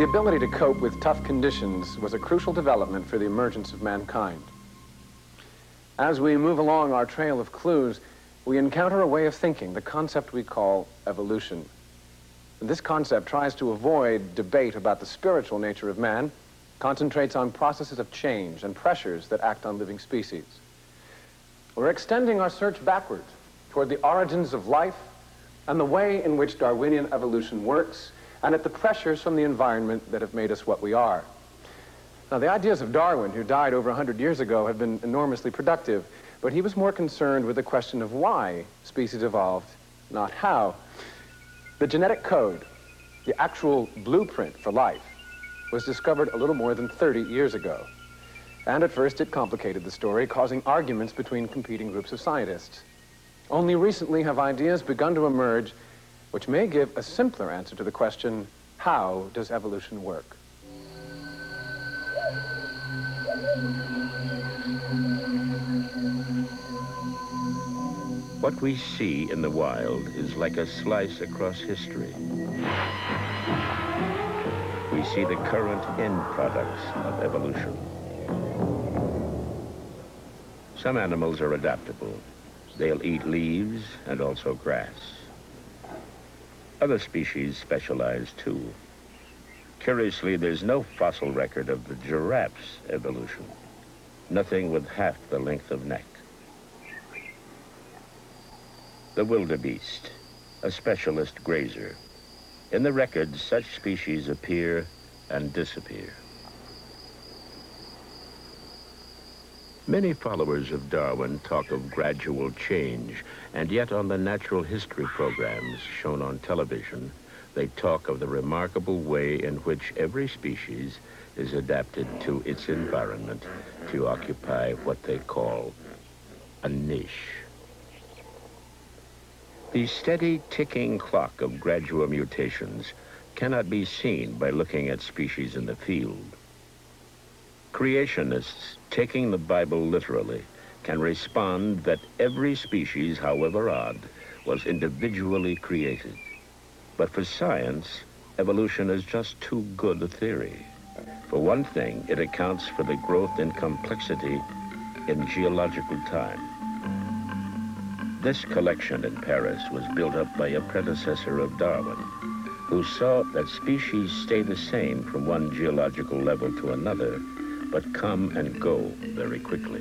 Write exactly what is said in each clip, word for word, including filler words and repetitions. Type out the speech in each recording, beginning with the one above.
ability to cope with tough conditions was a crucial development for the emergence of mankind. As we move along our trail of clues, we encounter a way of thinking, the concept we call evolution. This concept tries to avoid debate about the spiritual nature of man, concentrates on processes of change and pressures that act on living species. We're extending our search backwards toward the origins of life and the way in which Darwinian evolution works, and at the pressures from the environment that have made us what we are. Now, the ideas of Darwin, who died over one hundred years ago, have been enormously productive, but he was more concerned with the question of why species evolved, not how. The genetic code, the actual blueprint for life, was discovered a little more than thirty years ago. And at first it complicated the story, causing arguments between competing groups of scientists. Only recently have ideas begun to emerge which may give a simpler answer to the question, how does evolution work? What we see in the wild is like a slice across history. We see the current end products of evolution. Some animals are adaptable. They'll eat leaves and also grass. Other species specialize too. Curiously, there's no fossil record of the giraffe's evolution. Nothing with half the length of neck. The wildebeest, a specialist grazer. In the records, such species appear and disappear. Many followers of Darwin talk of gradual change, and yet on the natural history programs shown on television, they talk of the remarkable way in which every species is adapted to its environment to occupy what they call a niche. The steady ticking clock of gradual mutations cannot be seen by looking at species in the field. Creationists, taking the Bible literally, can respond that every species, however odd, was individually created. But for science, evolution is just too good a theory. For one thing, it accounts for the growth in complexity in geological time. This collection in Paris was built up by a predecessor of Darwin, who saw that species stay the same from one geological level to another, but come and go very quickly.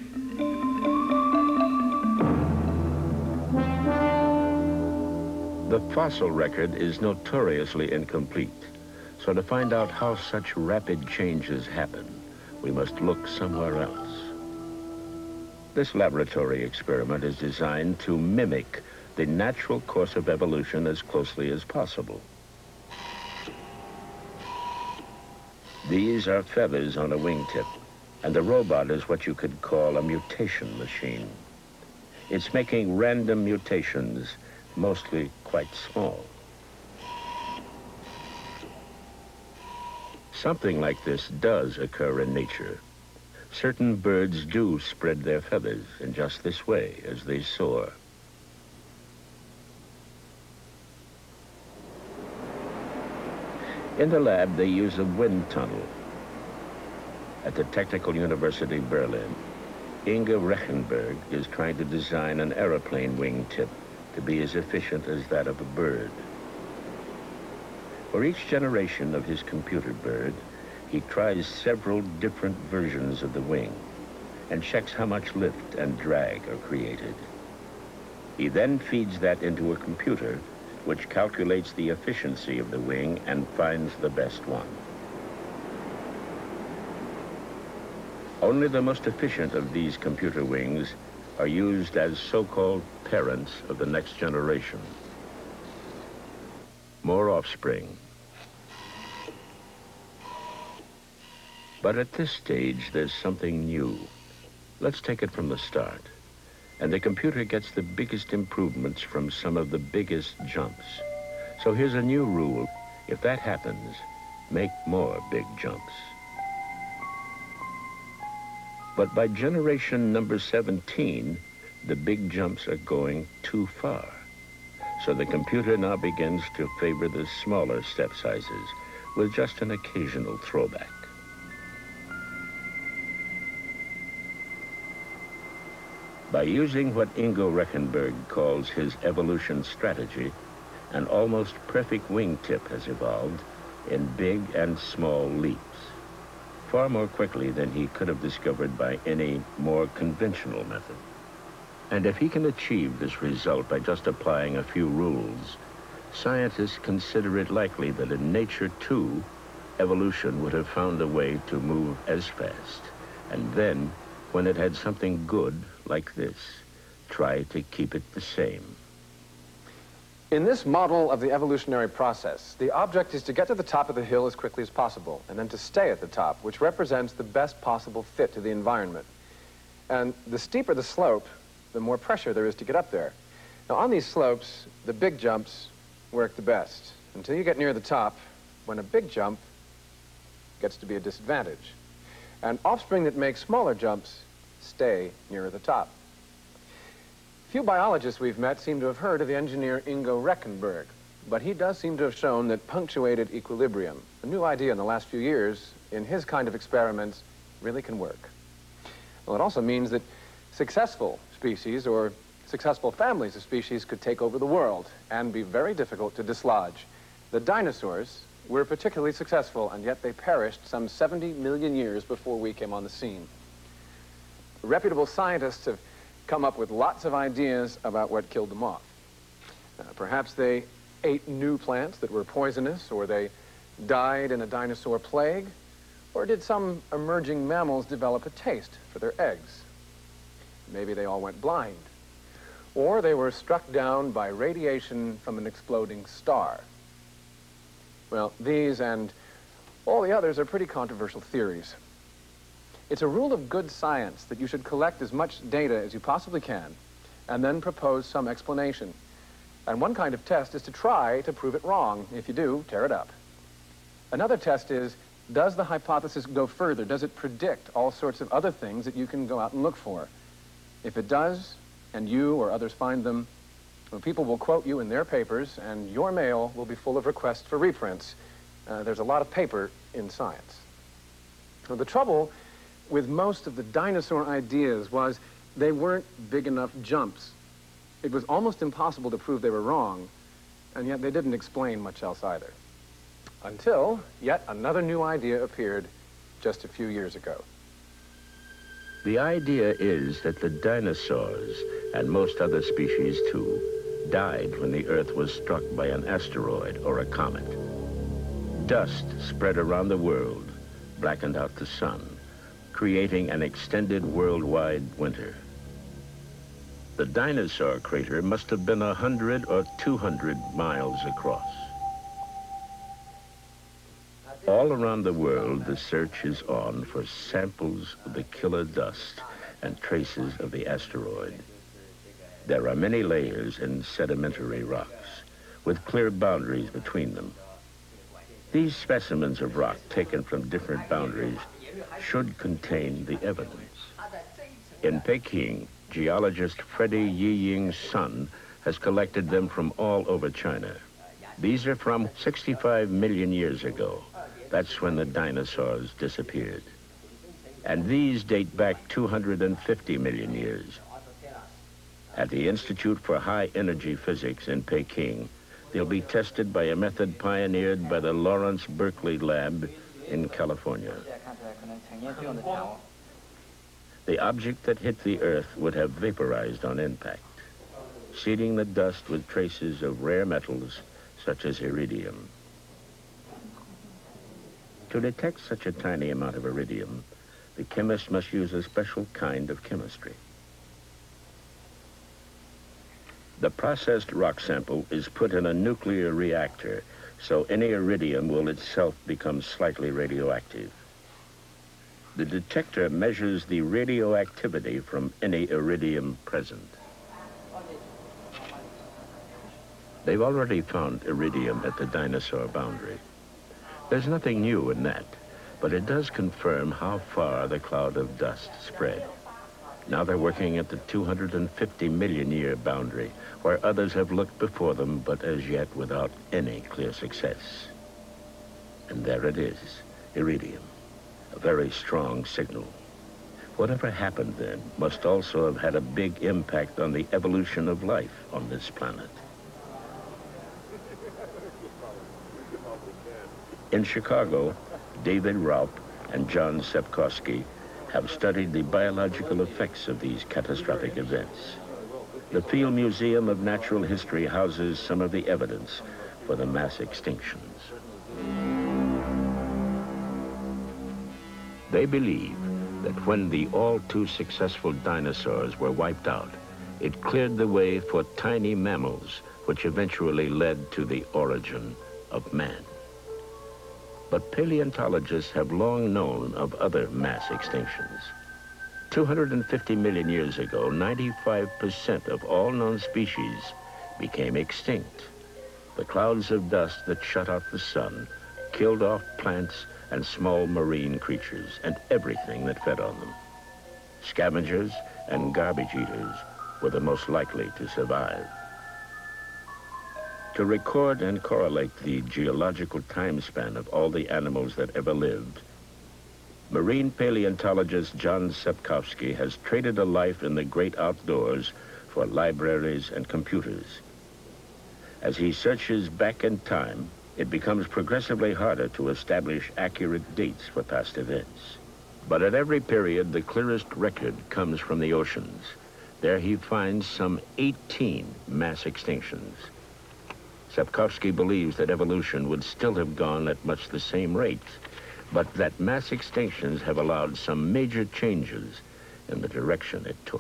The fossil record is notoriously incomplete, so to find out how such rapid changes happen, we must look somewhere else. This laboratory experiment is designed to mimic the natural course of evolution as closely as possible. These are feathers on a wingtip, and the robot is what you could call a mutation machine. It's making random mutations, mostly quite small. Something like this does occur in nature. Certain birds do spread their feathers in just this way as they soar. In the lab, they use a wind tunnel. At the Technical University Berlin, Inge Rechenberg is trying to design an aeroplane wingtip to be as efficient as that of a bird. For each generation of his computer bird, he tries several different versions of the wing and checks how much lift and drag are created. He then feeds that into a computer, which calculates the efficiency of the wing and finds the best one. Only the most efficient of these computer wings are used as so-called parents of the next generation. More offspring. But at this stage, there's something new. Let's take it from the start. And the computer gets the biggest improvements from some of the biggest jumps. So here's a new rule. If that happens, make more big jumps. But by generation number seventeen, the big jumps are going too far. So the computer now begins to favor the smaller step sizes, with just an occasional throwback. By using what Ingo Rechenberg calls his evolution strategy, an almost perfect wingtip has evolved in big and small leaps, far more quickly than he could have discovered by any more conventional method. And if he can achieve this result by just applying a few rules, scientists consider it likely that in nature, too, evolution would have found a way to move as fast. And then, when it had something good like this, try to keep it the same. In this model of the evolutionary process, the object is to get to the top of the hill as quickly as possible, and then to stay at the top, which represents the best possible fit to the environment. And the steeper the slope, the more pressure there is to get up there. Now, on these slopes, the big jumps work the best, until you get near the top, when a big jump gets to be a disadvantage. And offspring that make smaller jumps stay nearer the top. Few biologists we've met seem to have heard of the engineer Ingo Rechenberg, but he does seem to have shown that punctuated equilibrium, a new idea in the last few years, in his kind of experiments, really can work. Well, it also means that successful species or successful families of species could take over the world and be very difficult to dislodge. The dinosaurs were particularly successful, and yet they perished some seventy million years before we came on the scene. Reputable scientists have come up with lots of ideas about what killed them off. Uh, perhaps they ate new plants that were poisonous, or they died in a dinosaur plague, or did some emerging mammals develop a taste for their eggs? Maybe they all went blind, or they were struck down by radiation from an exploding star. Well, these and all the others are pretty controversial theories. It's a rule of good science that you should collect as much data as you possibly can and then propose some explanation. And one kind of test is to try to prove it wrong. If you do, tear it up. Another test is, does the hypothesis go further? Does it predict all sorts of other things that you can go out and look for? If it does, and you or others find them, well, people will quote you in their papers, and your mail will be full of requests for reprints. Uh, there's a lot of paper in science. Well, the trouble with most of the dinosaur ideas was they weren't big enough jumps. It was almost impossible to prove they were wrong, and yet they didn't explain much else either. Until yet another new idea appeared just a few years ago. The idea is that the dinosaurs, and most other species too, died when the Earth was struck by an asteroid or a comet. Dust spread around the world, blackened out the sun, creating an extended worldwide winter. The dinosaur crater must have been a hundred or two hundred miles across. All around the world, the search is on for samples of the killer dust and traces of the asteroid. There are many layers in sedimentary rocks, with clear boundaries between them. These specimens of rock taken from different boundaries should contain the evidence. In Peking, geologist Freddie Yiying's son has collected them from all over China. These are from sixty-five million years ago. That's when the dinosaurs disappeared. And these date back two hundred fifty million years. At the Institute for High Energy Physics in Peking, they'll be tested by a method pioneered by the Lawrence Berkeley Lab in California. The object that hit the Earth would have vaporized on impact, seeding the dust with traces of rare metals such as iridium. To detect such a tiny amount of iridium, the chemist must use a special kind of chemistry. The processed rock sample is put in a nuclear reactor, so any iridium will itself become slightly radioactive. The detector measures the radioactivity from any iridium present. They've already found iridium at the dinosaur boundary. There's nothing new in that, but it does confirm how far the cloud of dust spread. Now they're working at the two hundred fifty million year boundary, where others have looked before them, but as yet without any clear success. And there it is, iridium, a very strong signal. Whatever happened then must also have had a big impact on the evolution of life on this planet. In Chicago, David Raup and John Sepkoski have studied the biological effects of these catastrophic events. The Field Museum of Natural History houses some of the evidence for the mass extinctions. They believe that when the all-too-successful dinosaurs were wiped out, it cleared the way for tiny mammals, which eventually led to the origin of man. But paleontologists have long known of other mass extinctions. two hundred fifty million years ago, ninety-five percent of all known species became extinct. The clouds of dust that shut out the sun killed off plants and small marine creatures and everything that fed on them. Scavengers and garbage eaters were the most likely to survive. To record and correlate the geological time span of all the animals that ever lived, marine paleontologist John Sepkoski has traded a life in the great outdoors for libraries and computers. As he searches back in time, it becomes progressively harder to establish accurate dates for past events. But at every period, the clearest record comes from the oceans. There he finds some eighteen mass extinctions. Sepkoski believes that evolution would still have gone at much the same rate, but that mass extinctions have allowed some major changes in the direction it took.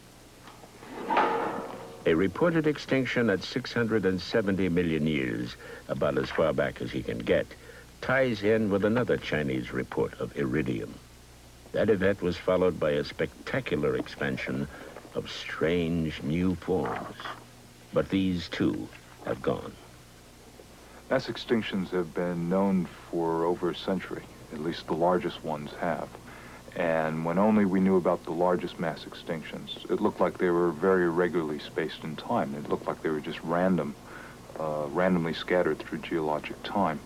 A reported extinction at six hundred seventy million years, about as far back as he can get, ties in with another Chinese report of iridium. That event was followed by a spectacular expansion of strange new forms. But these too have gone. Mass extinctions have been known for over a century. At least the largest ones have. And when only we knew about the largest mass extinctions, it looked like they were very irregularly spaced in time. It looked like they were just random, uh, randomly scattered through geologic time.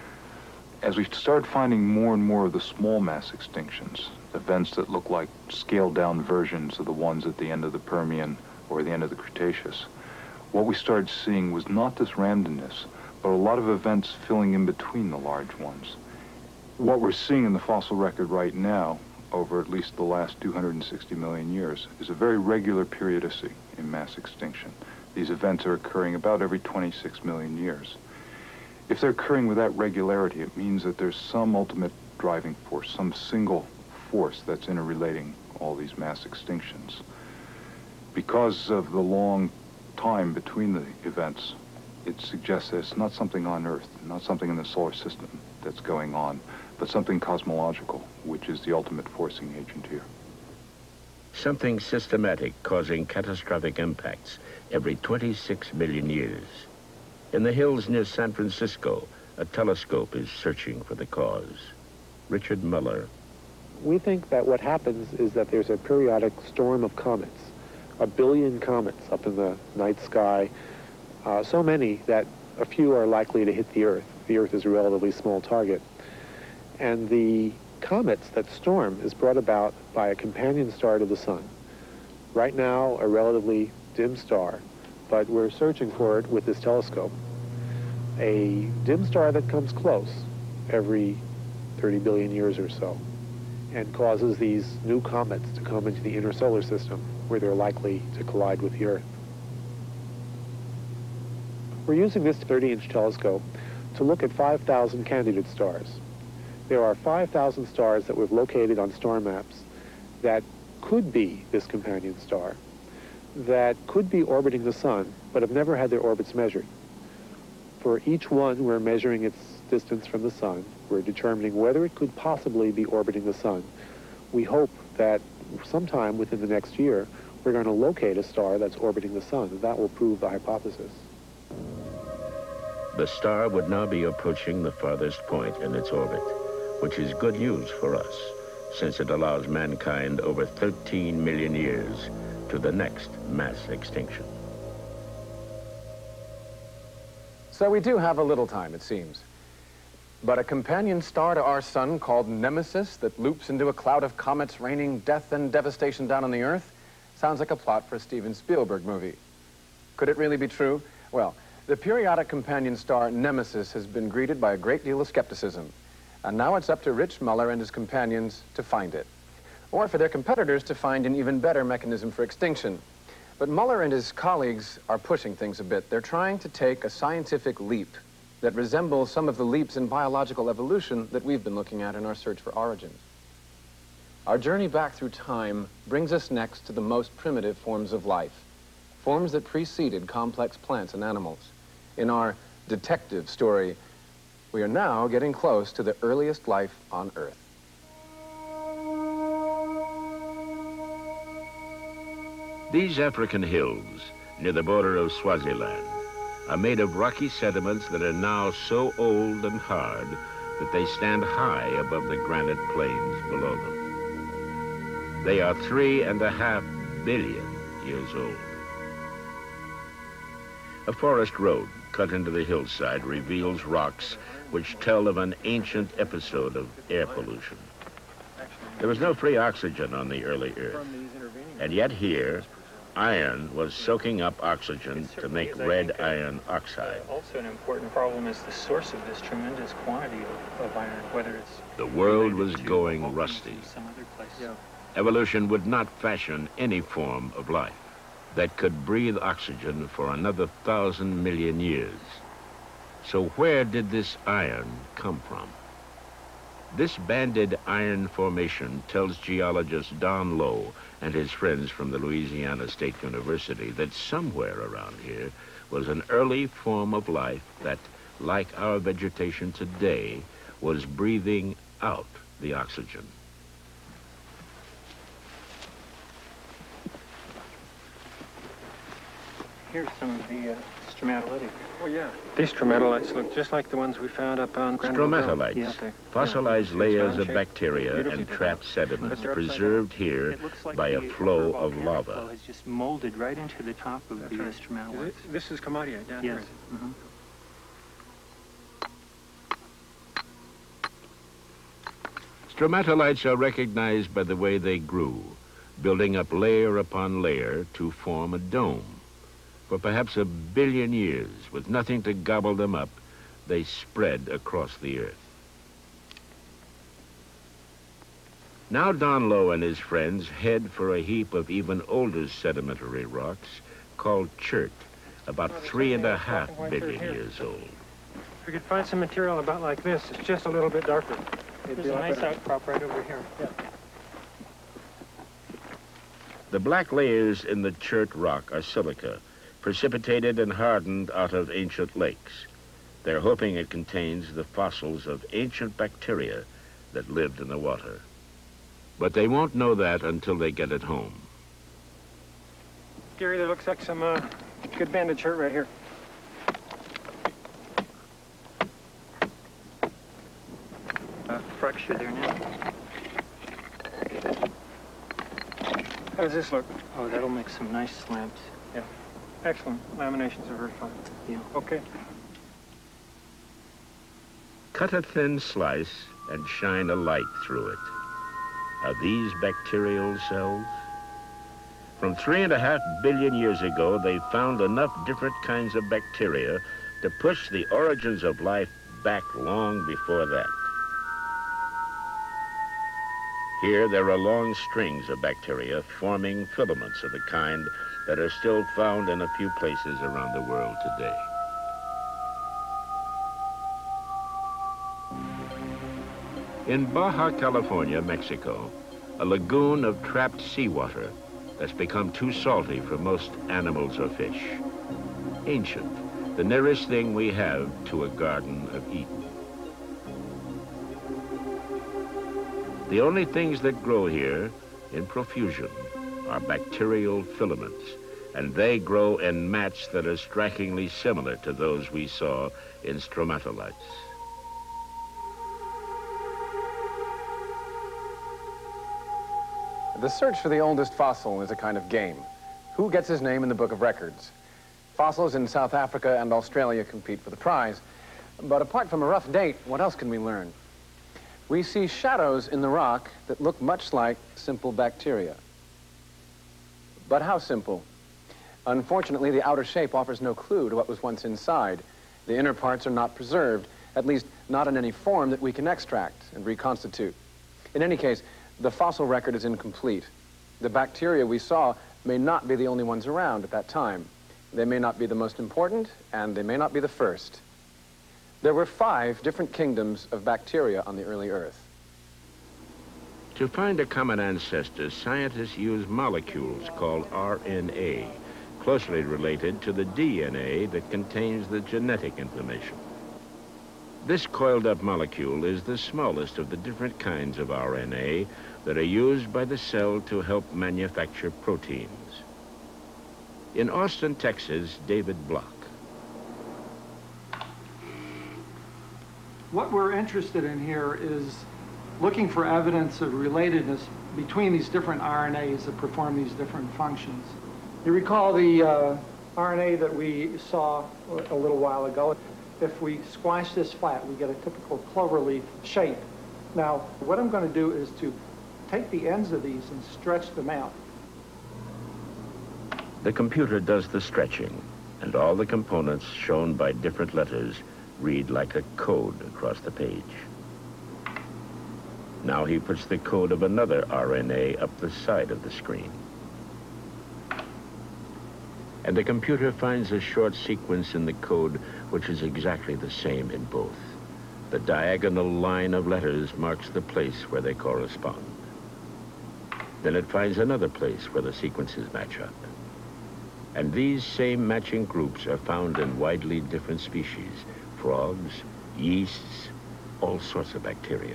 As we started finding more and more of the small mass extinctions, events that look like scaled-down versions of the ones at the end of the Permian or the end of the Cretaceous, what we started seeing was not this randomness, but a lot of events filling in between the large ones. What we're seeing in the fossil record right now, over at least the last two hundred sixty million years, is a very regular periodicity in mass extinction. These events are occurring about every twenty-six million years. If they're occurring with that regularity, it means that there's some ultimate driving force, some single force that's interrelating all these mass extinctions. Because of the long time between the events, it suggests that it's not something on Earth, not something in the solar system that's going on, but something cosmological, which is the ultimate forcing agent here. Something systematic causing catastrophic impacts every twenty-six million years. In the hills near San Francisco, a telescope is searching for the cause. Richard Muller. We think that what happens is that there's a periodic storm of comets, a billion comets up in the night sky, uh, so many that a few are likely to hit the Earth. The Earth is a relatively small target. And the comets that storm is brought about by a companion star to the sun. Right now, a relatively dim star, but we're searching for it with this telescope. A dim star that comes close every thirty billion years or so and causes these new comets to come into the inner solar system where they're likely to collide with the Earth. We're using this thirty inch telescope to look at five thousand candidate stars. There are five thousand stars that we've located on star maps that could be this companion star, that could be orbiting the sun, but have never had their orbits measured. For each one, we're measuring its distance from the sun. We're determining whether it could possibly be orbiting the sun. We hope that sometime within the next year, we're going to locate a star that's orbiting the sun, and that will prove the hypothesis. The star would now be approaching the farthest point in its orbit, which is good news for us, since it allows mankind over thirteen million years to the next mass extinction. So we do have a little time, it seems. But a companion star to our sun called Nemesis that loops into a cloud of comets raining death and devastation down on the Earth sounds like a plot for a Steven Spielberg movie. Could it really be true? Well, the periodic companion star Nemesis has been greeted by a great deal of skepticism. And now it's up to Rich Muller and his companions to find it. Or for their competitors to find an even better mechanism for extinction. But Muller and his colleagues are pushing things a bit. They're trying to take a scientific leap that resembles some of the leaps in biological evolution that we've been looking at in our search for origins. Our journey back through time brings us next to the most primitive forms of life, forms that preceded complex plants and animals. In our detective story, we are now getting close to the earliest life on Earth. These African hills, near the border of Swaziland, are made of rocky sediments that are now so old and hard that they stand high above the granite plains below them. They are three and a half billion years old. A forest road cut into the hillside reveals rocks which tell of an ancient episode of air pollution. There was no free oxygen on the early Earth, and yet here, iron was soaking up oxygen to make red iron oxide. Also an important problem is the source of this tremendous quantity of, of iron, whether it's... The world was going rusty. Some other place. Yeah. Evolution would not fashion any form of life that could breathe oxygen for another thousand million years. So where did this iron come from? This banded iron formation tells geologist Don Lowe and his friends from the Louisiana State University that somewhere around here was an early form of life that, like our vegetation today, was breathing out the oxygen. Here's some of the uh, stromatolitic. Oh, yeah. These stromatolites look just like the ones we found up on Granville Hill. Stromatolites, Yeah. fossilized Yeah. layers of Shape. bacteria Beautifully and trapped sediments But they're upside preserved here It looks like by a the flow upper of volcanic lava. flow has just molded right into the top of That's the right. stromatolites. Is it- This is Commodia down Yes. here. Mhm. Stromatolites are recognized by the way they grew, building up layer upon layer to form a dome. For perhaps a billion years, with nothing to gobble them up, they spread across the Earth. Now Don Lowe and his friends head for a heap of even older sedimentary rocks called chert, about Oh, there's three and a something half else walking right billion through here. years old. If we could find some material about like this, it's just a little bit darker. It'd There's be a lot nice better. outcrop right over here. The black layers in the chert rock are silica, precipitated and hardened out of ancient lakes. They're hoping it contains the fossils of ancient bacteria that lived in the water. But they won't know that until they get it home. Gary, there looks like some uh, good banded shirt right here. Uh, fracture there now. How does this look? Oh, that'll make some nice slabs. Yeah. Excellent. Laminations are very fine. Yeah. Okay. Cut a thin slice and shine a light through it. Are these bacterial cells? From three and a half billion years ago, they found enough different kinds of bacteria to push the origins of life back long before that. Here, there are long strings of bacteria forming filaments of the kind that are still found in a few places around the world today. In Baja California, Mexico, a lagoon of trapped seawater that's become too salty for most animals or fish. Ancient, the nearest thing we have to a Garden of Eden. The only things that grow here in profusion are bacterial filaments, and they grow in mats that are strikingly similar to those we saw in stromatolites. The search for the oldest fossil is a kind of game. Who gets his name in the book of records? Fossils in South Africa and Australia compete for the prize. But apart from a rough date, what else can we learn? We see shadows in the rock that look much like simple bacteria. But how simple? Unfortunately, the outer shape offers no clue to what was once inside. The inner parts are not preserved, at least not in any form that we can extract and reconstitute. In any case, the fossil record is incomplete. The bacteria we saw may not be the only ones around at that time. They may not be the most important, and they may not be the first. There were five different kingdoms of bacteria on the early Earth. To find a common ancestor, scientists use molecules called R N A, closely related to the D N A that contains the genetic information. This coiled-up molecule is the smallest of the different kinds of R N A that are used by the cell to help manufacture proteins. In Austin, Texas, David Block. What we're interested in here is looking for evidence of relatedness between these different R N As that perform these different functions. You recall the uh, R N A that we saw a little while ago. If we squash this flat, we get a typical cloverleaf shape. Now, what I'm going to do is to take the ends of these and stretch them out. The computer does the stretching, and all the components shown by different letters read like a code across the page. Now he puts the code of another R N A up the side of the screen. And the computer finds a short sequence in the code which is exactly the same in both. The diagonal line of letters marks the place where they correspond. Then it finds another place where the sequences match up. And these same matching groups are found in widely different species: frogs, yeasts, all sorts of bacteria.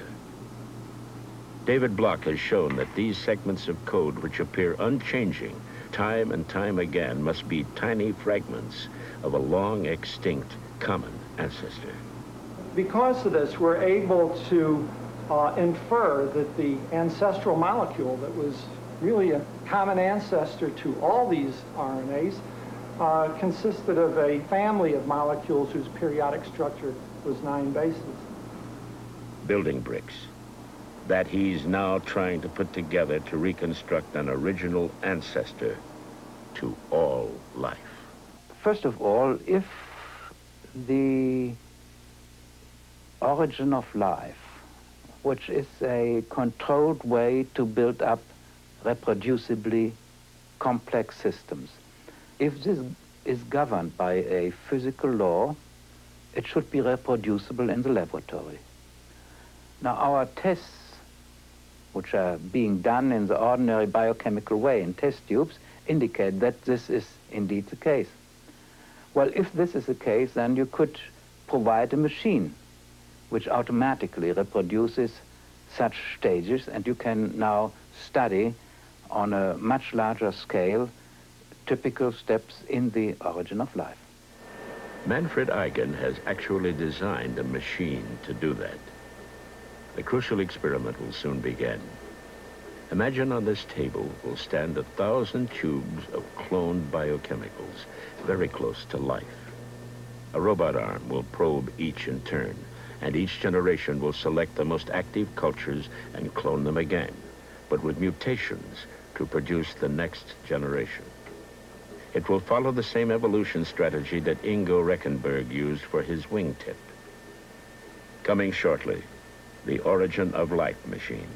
David Block has shown that these segments of code, which appear unchanging time and time again, must be tiny fragments of a long extinct common ancestor. Because of this, we're able to uh, infer that the ancestral molecule that was really a common ancestor to all these R N As uh, consisted of a family of molecules whose periodic structure was nine bases. Building bricks that he's now trying to put together to reconstruct an original ancestor to all life. First of all, if the origin of life, which is a controlled way to build up reproducibly complex systems, if this is governed by a physical law, it should be reproducible in the laboratory. Now, our tests, which are being done in the ordinary biochemical way in test tubes, indicate that this is indeed the case. Well, if this is the case, then you could provide a machine which automatically reproduces such stages, and you can now study on a much larger scale typical steps in the origin of life. Manfred Eigen has actually designed a machine to do that. The crucial experiment will soon begin. Imagine on this table will stand a thousand tubes of cloned biochemicals, very close to life. A robot arm will probe each in turn, and each generation will select the most active cultures and clone them again, but with mutations to produce the next generation. It will follow the same evolution strategy that Ingo Rechenberg used for his wingtip. Coming shortly, the Origin of Life machine.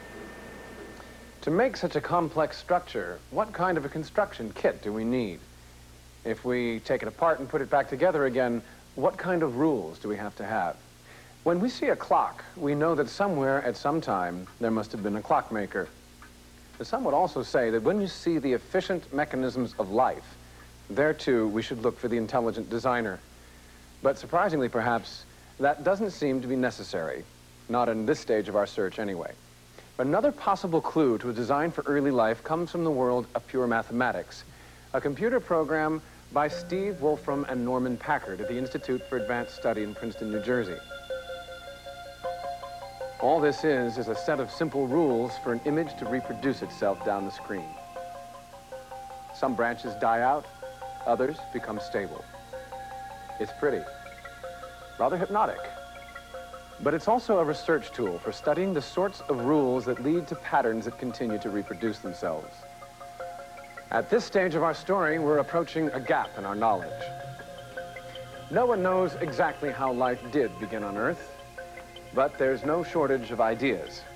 To make such a complex structure, what kind of a construction kit do we need? If we take it apart and put it back together again, what kind of rules do we have to have? When we see a clock, we know that somewhere at some time there must have been a clockmaker. But some would also say that when you see the efficient mechanisms of life, there too we should look for the intelligent designer. But surprisingly perhaps, that doesn't seem to be necessary. Not in this stage of our search, anyway. But another possible clue to a design for early life comes from the world of pure mathematics. A computer program by Steve Wolfram and Norman Packard at the Institute for Advanced Study in Princeton, New Jersey. All this is is a set of simple rules for an image to reproduce itself down the screen. Some branches die out, others become stable. It's pretty, rather hypnotic. But it's also a research tool for studying the sorts of rules that lead to patterns that continue to reproduce themselves. At this stage of our story, we're approaching a gap in our knowledge. No one knows exactly how life did begin on Earth, but there's no shortage of ideas.